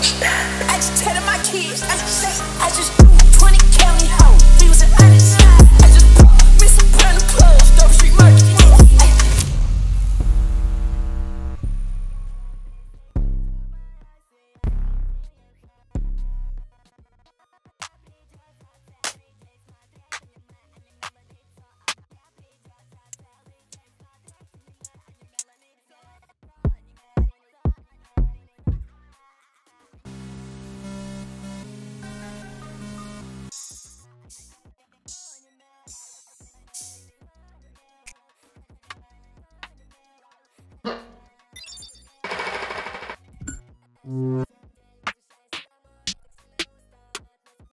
I just tell my kids, I just do 20 county hoe. We was in honest. I just put me some brand new clothes, Dover Street Market. Mm-hmm.